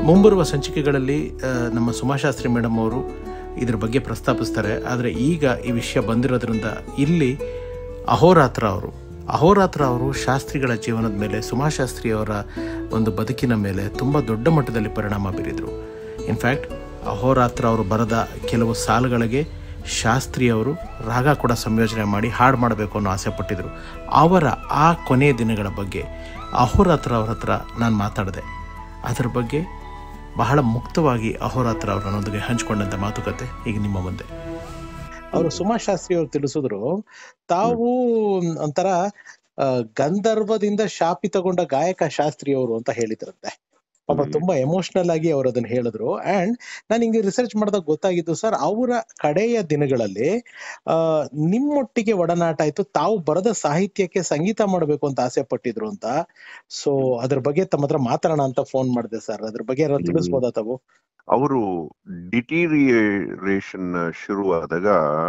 ಮುಂಬರುವ ಸಂಚಿಕೆಗಳಲ್ಲಿ ನಮ್ಮ ಸುಮಾಶಾಸ್ತ್ರಿ ಮೇಡಮ್ ಅವರು ಇದ್ರ ಬಗ್ಗೆ ಪ್ರಸ್ತಾಪಿಸ್ತಾರೆ. ಆದರೆ ಈಗ ಈ ವಿಷಯ ಬಂದಿರೋದ್ರಿಂದ ಇಲ್ಲಿ ಅಹೋರಾತ್ರ ಅವರು ಶಾಸ್ತ್ರಿಗಳ ಜೀವನದ ಮೇಲೆ, ಸುಮಾಶಾಸ್ತ್ರಿಯವರ ಒಂದು ಬದುಕಿನ ಮೇಲೆ ತುಂಬ ದೊಡ್ಡ ಮಟ್ಟದಲ್ಲಿ ಪರಿಣಾಮ ಬೀರಿದರು. ಇನ್ಫ್ಯಾಕ್ಟ್ ಅಹೋರಾತ್ರ ಅವರು ಬರೆದ ಕೆಲವು ಸಾಲುಗಳಿಗೆ ಶಾಸ್ತ್ರಿಯವರು ರಾಗ ಕೂಡ ಸಂಯೋಜನೆ ಮಾಡಿ ಹಾಡು ಮಾಡಬೇಕು ಅನ್ನೋ ಆಸೆ ಪಟ್ಟಿದ್ರು. ಅವರ ಆ ಕೊನೆಯ ದಿನಗಳ ಬಗ್ಗೆ ಅಹೋರಾತ್ರ ಅವ್ರ ಹತ್ರ ನಾನು ಮಾತಾಡಿದೆ. ಅದರ ಬಗ್ಗೆ ಬಹಳ ಮುಕ್ತವಾಗಿ ಅಹೋರಾತ್ರ ಅವರು ನನ್ನೊಂದಿಗೆ ಹಂಚಿಕೊಂಡಂಥ ಮಾತುಕತೆ ಈಗ ನಿಮ್ಮ ಮುಂದೆ. ಅವರು ಸುಮಾಶಾಸ್ತ್ರಿ ಅವರು ತಿಳಿಸಿದ್ರು, ತಾವು ಒಂಥರ ಗಂಧರ್ವದಿಂದ ಶಾಪಿತಗೊಂಡ ಗಾಯಕ ಶಾಸ್ತ್ರಿಯವರು ಅಂತ ಹೇಳಿದ್ರಂತೆ. ಪಾಪ ತುಂಬಾ ಎಮೋಷನಲ್ ಆಗಿ ಅವರು ಅದನ್ನ ಹೇಳಿದ್ರು. ಅಂಡ್ ನಾನು ಹಿಂಗೆ ರಿಸರ್ಚ್ ಮಾಡಿದಾಗ ಗೊತ್ತಾಗಿದ್ದು ಸರ್, ಅವರ ಕಡೆಯ ದಿನಗಳಲ್ಲಿ ನಿಮ್ಮೊಟ್ಟಿಗೆ ಒಡನಾಟ ಆಯ್ತು, ತಾವು ಬರೆದ ಸಾಹಿತ್ಯಕ್ಕೆ ಸಂಗೀತ ಮಾಡಬೇಕು ಅಂತ ಆಸೆ ಪಟ್ಟಿದ್ರು ಅಂತ. ಸೊ ಅದ್ರ ಬಗ್ಗೆ ತಮ್ಮ ಹತ್ರ ಮಾತಾಡೋಣ ಅಂತ ಫೋನ್ ಮಾಡಿದೆ ಸರ್. ಅದ್ರ ಬಗ್ಗೆ ಯಾರು ತಿಳಿಸ್ಬೋದಾ ತಾವು? ಅವರು ಡಿಟೀರಿಯರೇಷನ್ ಶುರುವಾದಾಗ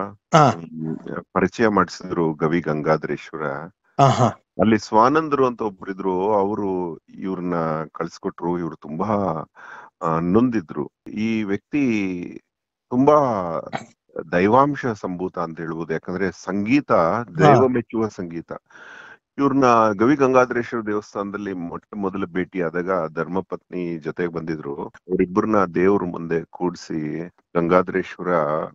ಪರಿಚಯ ಮಾಡಿಸಿದ್ರು ಗವಿ ಗಂಗಾಧರೇಶ್ವರ. ಅಲ್ಲಿ ಸ್ವಾನಂದರು ಅಂತ ಒಬ್ರಿದ್ರು, ಅವರು ಇವ್ರನ್ನ ಕಳ್ಸಿಕೊಟ್ರು. ಇವ್ರು ತುಂಬಾ ನೊಂದಿದ್ರು. ಈ ವ್ಯಕ್ತಿ ತುಂಬಾ ದೈವಾಂಶ ಸಂಭೂತ ಅಂತ ಹೇಳ್ಬೋದು. ಯಾಕಂದ್ರೆ ಸಂಗೀತ ದೈವ ಮೆಚ್ಚುವ ಸಂಗೀತ. ಇವ್ರನ್ನ ಗವಿ ಗಂಗಾಧರೇಶ್ವರ ದೇವಸ್ಥಾನದಲ್ಲಿ ಮೊದಲು ಭೇಟಿ ಆದಾಗ ಧರ್ಮಪತ್ನಿ ಜೊತೆಗೆ ಬಂದಿದ್ರು. ಅವರಿಬ್ಬರನ್ನ ದೇವ್ರ ಮುಂದೆ ಕೂಡ್ಸಿ, ಗಂಗಾಧರೇಶ್ವರ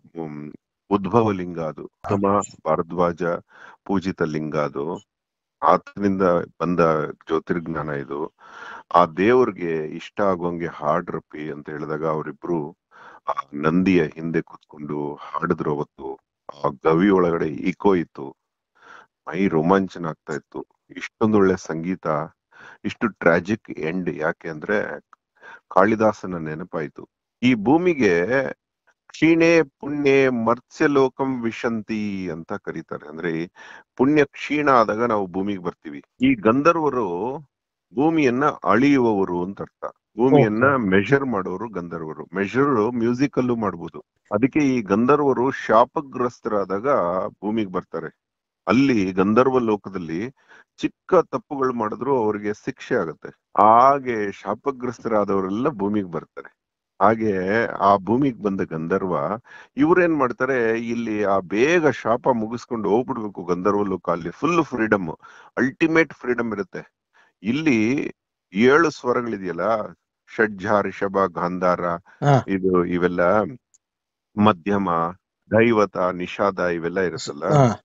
ಉದ್ಭವ ಲಿಂಗ, ಅದು ಉತ್ತಮ ಭಾರದ್ವಾಜ ಪೂಜಿತ ಲಿಂಗ, ಅದು ಆತನಿಂದ ಬಂದ ಜ್ಯೋತಿರ್ಜ್ಞಾನ ಇದು. ಆ ದೇವ್ರಿಗೆ ಇಷ್ಟ ಆಗೋಂಗೆ ಹಾಡ್ರಪ್ಪಿ ಅಂತ ಹೇಳಿದಾಗ ಅವರಿಬ್ರು ಆ ನಂದಿಯ ಹಿಂದೆ ಕೂತ್ಕೊಂಡು ಹಾಡಿದ್ರು. ಅವತ್ತು ಆ ಗವಿ ಒಳಗಡೆ ಈಕೋ ಇತ್ತು, ಮೈ ರೋಮಾಂಚನ ಆಗ್ತಾ ಇತ್ತು. ಇಷ್ಟೊಂದೊಳ್ಳೆ ಸಂಗೀತ, ಇಷ್ಟು ಟ್ರಾಜಿಕ್ ಎಂಡ್. ಯಾಕೆ ಅಂದ್ರೆ ಕಾಳಿದಾಸನ ನೆನಪಾಯ್ತು. ಈ ಭೂಮಿಗೆ ಕ್ಷೀಣೆ ಪುಣ್ಯ ಮರ್ತ್ಯಲೋಕಂ ವಿಶಂತಿ ಅಂತ ಕರೀತಾರೆ. ಅಂದ್ರೆ ಪುಣ್ಯ ಕ್ಷೀಣ ಆದಾಗ ನಾವು ಭೂಮಿಗೆ ಬರ್ತೀವಿ. ಈ ಗಂಧರ್ವರು ಭೂಮಿಯನ್ನ ಅಳಿಯುವವರು ಅಂತ ಅರ್ಥ. ಭೂಮಿಯನ್ನ ಮೆಷರ್ ಮಾಡೋರು ಗಂಧರ್ವರು. ಮೆಷರ್ ಮ್ಯೂಸಿಕ್ ಅಲ್ಲೂ ಮಾಡ್ಬೋದು. ಅದಕ್ಕೆ ಈ ಗಂಧರ್ವರು ಶಾಪಗ್ರಸ್ತರಾದಾಗ ಭೂಮಿಗೆ ಬರ್ತಾರೆ. ಅಲ್ಲಿ ಗಂಧರ್ವ ಲೋಕದಲ್ಲಿ ಚಿಕ್ಕ ತಪ್ಪುಗಳು ಮಾಡಿದ್ರು ಅವ್ರಿಗೆ ಶಿಕ್ಷೆ ಆಗತ್ತೆ. ಹಾಗೆ ಶಾಪಗ್ರಸ್ತರಾದವರೆಲ್ಲ ಭೂಮಿಗೆ ಬರ್ತಾರೆ. ಹಾಗೆ ಆ ಭೂಮಿಗೆ ಬಂದ ಗಂಧರ್ವ ಇವ್ರೇನ್ ಮಾಡ್ತಾರೆ, ಇಲ್ಲಿ ಆ ಬೇಗ ಶಾಪ ಮುಗಿಸ್ಕೊಂಡು ಹೋಗ್ಬಿಡ್ಬೇಕು ಗಂಧರ್ವ ಲೋಕ. ಅಲ್ಲಿ ಫುಲ್ ಫ್ರೀಡಮ್, ಅಲ್ಟಿಮೇಟ್ ಫ್ರೀಡಮ್ ಇರುತ್ತೆ. ಇಲ್ಲಿ 7 ಸ್ವರಗಳಿದೆಯಲ್ಲ, ಷಡ್ಜ, ರಿಷಭ, ಗಾಂಧಾರ, ಇವೆಲ್ಲ ಮಧ್ಯಮ, ದೈವತ, ನಿಷಾದ ಇವೆಲ್ಲ ಇರುತ್ತಲ್ಲ,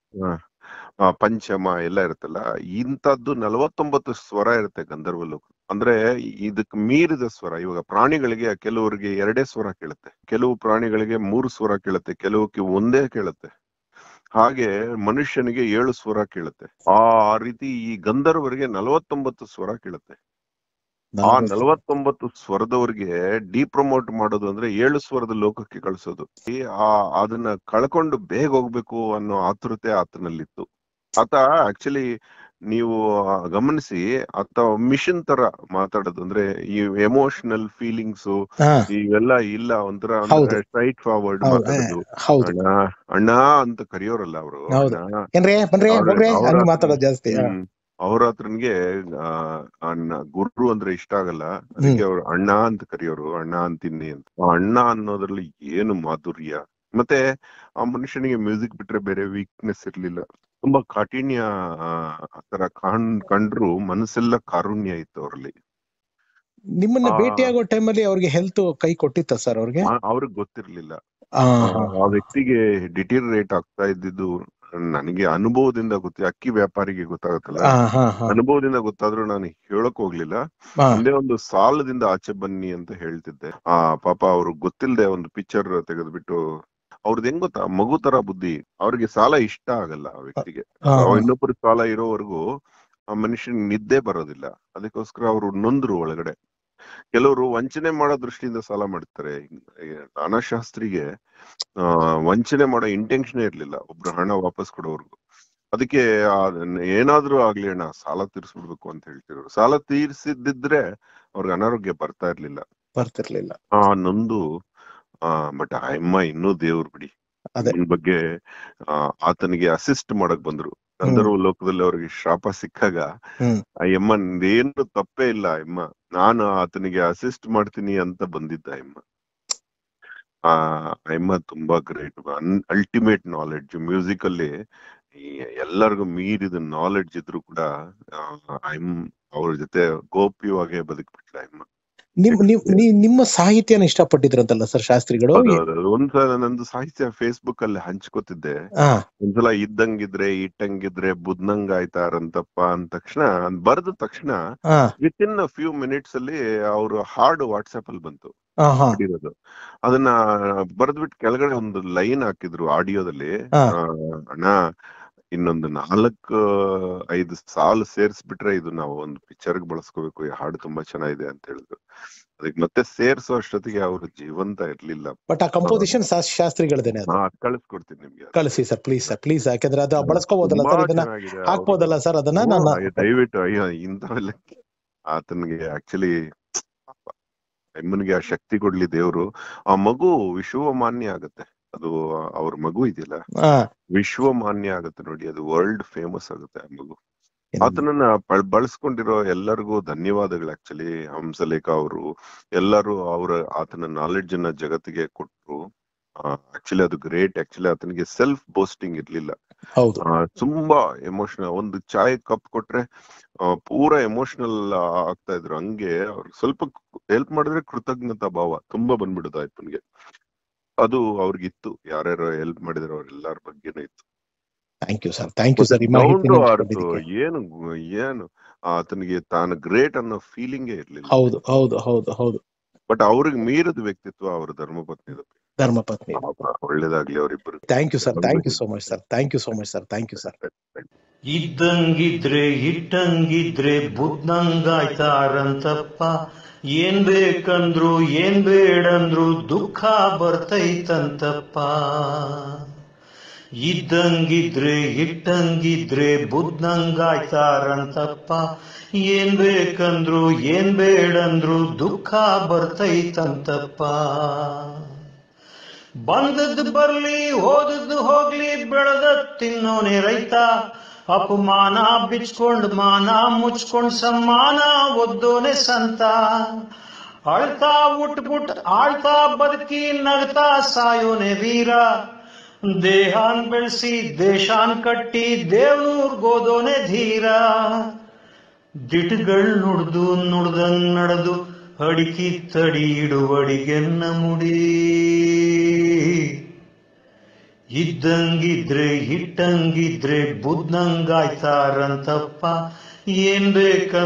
ಪಂಚಮ ಎಲ್ಲ ಇರುತ್ತಲ್ಲ, ಇಂಥದ್ದು 49 ಸ್ವರ ಇರುತ್ತೆ ಗಂಧರ್ವ ಲೋಕ. ಅಂದ್ರೆ ಇದಕ್ ಮೀರಿದ ಸ್ವರ. ಇವಾಗ ಪ್ರಾಣಿಗಳಿಗೆ ಕೆಲವರಿಗೆ 2 ಸ್ವರ ಕೇಳುತ್ತೆ, ಕೆಲವು ಪ್ರಾಣಿಗಳಿಗೆ 3 ಸ್ವರ ಕೇಳುತ್ತೆ, ಕೆಲವಕ್ಕೆ 1 ಕೇಳುತ್ತೆ. ಹಾಗೆ ಮನುಷ್ಯನಿಗೆ 7 ಸ್ವರ ಕೇಳುತ್ತೆ. ಆ ರೀತಿ ಈ ಗಂಧರ್ವರಿಗೆ 49 ಸ್ವರ ಕೇಳುತ್ತೆ. ಆ 49 ಸ್ವರದವ್ರಿಗೆ ಡಿಪ್ರಮೋಟ್ ಮಾಡೋದು ಅಂದ್ರೆ 7 ಸ್ವರದ ಲೋಕಕ್ಕೆ ಕಳಿಸೋದು. ಅದನ್ನ ಕಳ್ಕೊಂಡು ಬೇಗ ಹೋಗ್ಬೇಕು ಅನ್ನೋ ಆತುರತೆ ಆತನಲ್ಲಿತ್ತು. ಆತ ಆಕ್ಚುಲಿ ನೀವು ಗಮನಿಸಿ, ಆತ ಮಿಷನ್ ತರ ಮಾತಾಡೋದು. ಅಂದ್ರೆ ಈ ಎಮೋಷನಲ್ ಫೀಲಿಂಗ್ಸ್ ಇವೆಲ್ಲ ಇಲ್ಲ, ಒಂಥರ ಸ್ಟ್ರೈಟ್ ಫಾರ್ವರ್ಡ್ ಮಾತಾಡೋದು. ಅಣ್ಣ ಅಂತ ಕರೆಯೋರಲ್ಲ ಅವರು. ಅವ್ರ ಹತ್ರನ್ಗೆ ಗುರು ಅಂದ್ರೆ ಇಷ್ಟ ಆಗಲ್ಲ, ಅದಕ್ಕೆ ಅವ್ರು ಅಣ್ಣ ಅಂತ ಕರೆಯೋರು. ಅಣ್ಣ ಅಂತೀನಿ ಅಂತ. ಅಣ್ಣ ಅನ್ನೋದ್ರಲ್ಲಿ ಏನು ಮಾಧುರ್ಯ. ಮತ್ತೆ ಆ ಮನುಷ್ಯನಿಗೆ ಮ್ಯೂಸಿಕ್ ಬಿಟ್ರೆ ಬೇರೆ ವೀಕ್ನೆಸ್ ಇರ್ಲಿಲ್ಲ. ತುಂಬಾ ಕಾಠಿಣ್ಯ ತರ ಕಂಡ್ರು ಮನಸ್ಸೆಲ್ಲ ಕಾರುಣ್ಯ ಇತ್ತು ಅವರಲ್ಲಿ. ನಿಮ್ಮನ್ನ ಭೇಟಿಯಾಗೋ ಟೈಮಲ್ಲಿ ಅವ್ರಿಗೆ ಹೆಲ್ತ್ ಕೈ ಕೊಟ್ಟಿತ್ತ ಸರ್? ಅವ್ರಿಗೆ ಗೊತ್ತಿರ್ಲಿಲ್ಲ. ಆ ವ್ಯಕ್ತಿಗೆ ಡಿಟೀರಿಯರೇಟ್ ಆಗ್ತಾ ಇದ್ದಿದ್ದು ನನಗೆ ಅನುಭವದಿಂದ ಅಕ್ಕಿ ವ್ಯಾಪಾರಿಗೆ ಗೊತ್ತಾಗತ್ತಲ್ಲ, ಅನುಭವದಿಂದ ಗೊತ್ತಾದ್ರೂ ನಾನು ಹೇಳಕ್ ಹೋಗ್ಲಿಲ್ಲ. ಒಂದೇ ಒಂದು ಸಾಲದಿಂದ ಆಚೆ ಬನ್ನಿ ಅಂತ ಹೇಳ್ತಿದ್ದೆ. ಪಾಪ ಅವ್ರು ಗೊತ್ತಿಲ್ಲದೆ ಒಂದು ಪಿಕ್ಚರ್ ತೆಗೆದ್ಬಿಟ್ಟು, ಅವ್ರದ್ದು ಹೆಂಗ್ ಗೊತ್ತಾ, ಮಗು ತರ ಬುದ್ಧಿ. ಅವ್ರಿಗೆ ಸಾಲ ಇಷ್ಟ ಆಗಲ್ಲ ಆ ವ್ಯಕ್ತಿಗೆ. ಇನ್ನೊಬ್ಬರು ಸಾಲ ಇರೋವರೆಗೂ ಆ ಮನುಷ್ಯನ್ ನಿದ್ದೆ ಬರೋದಿಲ್ಲ. ಅದಕ್ಕೋಸ್ಕರ ಅವ್ರು ನೊಂದ್ರು ಒಳಗಡೆ. ಕೆಲವರು ವಂಚನೆ ಮಾಡೋ ದೃಷ್ಟಿಯಿಂದ ಸಾಲ ಮಾಡ್ತಾರೆ. ಜ್ಞಾನಶಾಸ್ತ್ರಿಗೆ ವಂಚನೆ ಮಾಡೋ ಇಂಟೆನ್ಷನ್ ಇರ್ಲಿಲ್ಲ ಒಬ್ರು ಹಣ ವಾಪಸ್ ಕೊಡೋವರ್ಗು. ಅದಕ್ಕೆ ಏನಾದ್ರೂ ಆಗ್ಲಿ ಅಣ್ಣ ಸಾಲ ತೀರ್ಸ್ಬಿಡ್ಬೇಕು ಅಂತ ಹೇಳ್ತಿರೋರು. ಸಾಲ ತೀರ್ಸಿದ್ರೆ ಅವ್ರಿಗೆ ಅನಾರೋಗ್ಯ ಬರ್ತಿರ್ಲಿಲ್ಲ. ನೊಂದು ಬಟ್ ಅಮ್ಮ ಇನ್ನೂ ದೇವ್ರು ಬಿಡಿ, ಅದ್ರ ಬಗ್ಗೆ ಆತನಿಗೆ ಅಸಿಸ್ಟ್ ಮಾಡಕ್ ಬಂದ್ರು. ಗಂಧರ್ವ ಲೋಕದಲ್ಲಿ ಅವ್ರಿಗೆ ಶಾಪ ಸಿಕ್ಕಾಗ ಆ ಯಮ್ಮ ಏನು ತಪ್ಪೇ ಇಲ್ಲ ಅಮ್ಮ, ನಾನು ಆತನಿಗೆ ಅಸಿಸ್ಟ್ ಮಾಡ್ತೀನಿ ಅಂತ ಬಂದಿದ್ದ ಅಮ್ಮ. ಆ ಅಮ್ಮ ತುಂಬಾ ಗ್ರೇಟ್, ಅಲ್ಟಿಮೇಟ್ ನಾಲೆಡ್ಜ್ ಮ್ಯೂಸಿಕ್ ಅಲ್ಲಿ ಎಲ್ಲರಿಗೂ ಮೀರಿದ ನಾಲೆಡ್ಜ್ ಇದ್ರು ಕೂಡ ಅವ್ರ ಜೊತೆ ಗೋಪ್ಯವಾಗೇ ಬದುಕ್ಬಿಟ್ಲ ಅಮ್ಮ. ನಿಮ್ಮ ಸಾಹಿತ್ಯನ ಇಷ್ಟಪಟ್ಟಿದ್ರಂತಲ್ಲ ಸರ್ ಶಾಸ್ತ್ರಿಗಳು? ಒಂದ್ಸಲ ನಂದು ಸಾಹಿತ್ಯ ಫೇಸ್ಬುಕ್ ಅಲ್ಲಿ ಹಂಚ್ಕೋತಿದ್ದೆ. ಒಂದ್ಸಲ ಇದ್ದಂಗಿದ್ರೆ ಇಟ್ಟಂಗಿದ್ರೆ ಬುದ್ನಂಗ್ ಆಯ್ತಾರಂತಪ್ಪ ಅಂದ ತಕ್ಷಣ ಬರೆದ ತಕ್ಷಣ ವಿತ್ ಇನ್ ಫ್ಯೂ ಮಿನಿಟ್ಸ್ ಅಲ್ಲಿ ಅವ್ರ ಹಾಡು ವಾಟ್ಸ್ಆಪ್ ಅಲ್ಲಿ ಬಂತು ಇರೋದು. ಅದನ್ನ ಬರೆದ್ಬಿಟ್ಟು ಕೆಳಗಡೆ ಒಂದು ಲೈನ್ ಹಾಕಿದ್ರು ಆಡಿಯೋದಲ್ಲಿ, ಅಣ್ಣ ಇನ್ನೊಂದು 4-5 ಸಾಲು ಸೇರ್ಸ್ಬಿಟ್ರೆ ಇದು ನಾವು ಒಂದು ಪಿಕ್ಚರ್ಗೆ ಬಳಸ್ಕೋಬೇಕು, ಈ ಹಾಡು ತುಂಬಾ ಚೆನ್ನಾಗಿದೆ ಅಂತ ಹೇಳಿದ್ರು. ಅದಕ್ಕೆ ಮತ್ತೆ ಸೇರ್ಸೋ ಅಷ್ಟೊತ್ತಿಗೆ ಅವ್ರು ಜೀವಂತ ಇರ್ಲಿಲ್ಲ. ಬಟ್ ಆ ಕಂಪೋಸಿಷನ್ ಶಾಸ್ತ್ರಿಗಳದೇನೆ. ಕಳಿಸ್ಕೊಡ್ತೀನಿ ನಿಮ್ಗೆ, ಕಳಿಸಿ ಸರ್ ಪ್ಲೀಸ್ ಸರ್, ಪ್ಲೀಸ್. ಯಾಕಂದ್ರೆ ಅದು ಬಳಸ್ಕೋಬಹುದಲ್ಲ ಸರ್, ಇದನ್ನ ಹಾಕ್ಬೋದಲ್ಲ ಸರ್ ಅದನ್ನ? ದಯವಿಟ್ಟು ಇಂಥವೆಲ್ಲ ಆತನಿಗೆ ಆಕ್ಚುಲಿ ಅಮ್ಮನಿಗೆ ಆ ಶಕ್ತಿ ಕೊಡ್ಲಿ ದೇವ್ರು. ಆ ಮಗು ವಿಶ್ವಮಾನ್ಯ ಆಗತ್ತೆ, ಅದು ಅವ್ರ ಮಗು ಇದೆಯಲ್ಲ ವಿಶ್ವಮಾನ್ಯ ಆಗುತ್ತೆ ನೋಡಿ, ಅದು ವರ್ಲ್ಡ್ ಫೇಮಸ್ ಆಗುತ್ತೆ ಆ ಮಗು. ಆತನನ್ನ ಬಳಸ್ಕೊಂಡಿರೋ ಎಲ್ಲರಿಗೂ ಧನ್ಯವಾದಗಳು. ಆಕ್ಚುಲಿ ಹಂಸಲೇಖ ಅವರು ಎಲ್ಲರೂ ಆತನ ನಾಲೆಡ್ಜ್ ಅನ್ನ ಜಗತ್ತಿಗೆ ಕೊಟ್ರು. ಆಕ್ಚುಲಿ ಅದು ಗ್ರೇಟ್. ಆಕ್ಚುಲಿ ಆತನಿಗೆ ಸೆಲ್ಫ್ ಬೋಸ್ಟಿಂಗ್ ಇರ್ಲಿಲ್ಲ, ತುಂಬಾ ಎಮೋಷನಲ್. ಒಂದು ಚಾಯ್ ಕಪ್ ಕೊಟ್ರೆ ಪೂರಾ ಎಮೋಷನಲ್ ಆಗ್ತಾ ಇದ್ರು. ಹಂಗೆ ಅವ್ರು ಸ್ವಲ್ಪ ಹೆಲ್ಪ್ ಮಾಡಿದ್ರೆ ಕೃತಜ್ಞತಾ ಭಾವ ತುಂಬಾ ಬಂದ್ಬಿಡುತ್ತೆ ಆಯ್ತನ್ಗೆ. ಅದು ಅವ್ರಿಗಿತ್ತು, ಯಾರ್ಯಾರು ಹೆಲ್ಪ್ ಮಾಡಿದ್ರು ಅವ್ರೆಲ್ಲಾರ ಬಗ್ಗೆನೂ ಇತ್ತು. Thank you sir, thank you sir. ಏನು ಆತನಿಗೆ ತಾನು ಗ್ರೇಟ್ ಅನ್ನೋ ಫೀಲಿಂಗೇ ಇರ್ಲಿಲ್ಲ. ಹೌದು ಹೌದು ಹೌದು ಹೌದು. ಬಟ್ ಅವ್ರಿಗೆ ಮೀರಿದ ವ್ಯಕ್ತಿತ್ವ ಅವ್ರ ಧರ್ಮಪತ್ನಿ. ಒಳ್ಳೇದಾಗ್ಲಿ ಅವರಿಬ್ಬರು. Thank you sir, thank you so much sir, thank you so much sir, thank you sir. ಇದ್ದಂಗಿದ್ರೆ ಇಟ್ಟಂಗಿದ್ರೆ ಬುದ್ಧಂಗಾಯ್ತಾರಂತಪ್ಪ, ಏನ್ ಬೇಕಂದ್ರು ಏನ್ ಬೇಡಂದ್ರು ದುಃಖ ಬರ್ತೈತಂತಪ್ಪ. ಇದ್ದಂಗಿದ್ರೆ ಇಟ್ಟಂಗಿದ್ರೆ ಬುದ್ಧಂಗಾಯ್ತಾರಂತಪ್ಪ, ಏನ್ ಬೇಕಂದ್ರು ಏನ್ ಬೇಡಂದ್ರು ದುಃಖ ಬರ್ತೈತಂತಪ್ಪ. ಬಂದದ್ದು ಬರ್ಲಿ ಹೋದದ್ದು ಹೋಗ್ಲಿ ಬೆಳೆದ ತಿನ್ನೋನೆ ರೈತ, ಅಪಮಾನ ಬಿಚ್ಕೊಂಡ್ ಮಾನ ಮುಚ್ಕೊಂಡ್ ಸಮ್ಮಾನ ಒದ್ದೋನೆ ಸಂತ. ಅಳ್ತಾ ಉಟ್ಬಿಟ್ ಆಳ್ತಾ ಬದುಕಿ ನಗ್ತಾ ಸಾಯೋನೆ ವೀರ, ದೇಹಾನ್ ಬೆಳೆಸಿ ದೇಶಾನ್ ಕಟ್ಟಿ ದೇವ್ನೂರ್ಗೋದೋನೆ ಧೀರ. ದಿಟ್ಗಳ್ ನುಡ್ದು ನುಡ್ದಂಗ್ ನಡೆದು ಅಡಿಕಿ ತಡಿ ಇಡುವಡಿಗೆನ್ನ ಮುಡಿ. ಇದ್ದಂಗಿದ್ರೆ ಇಟ್ಟಂಗಿದ್ರೆ ಬುದ್ಧಂಗಾಯ್ತಾರಂತಪ್ಪ, ಏನ್ ಬೇಕ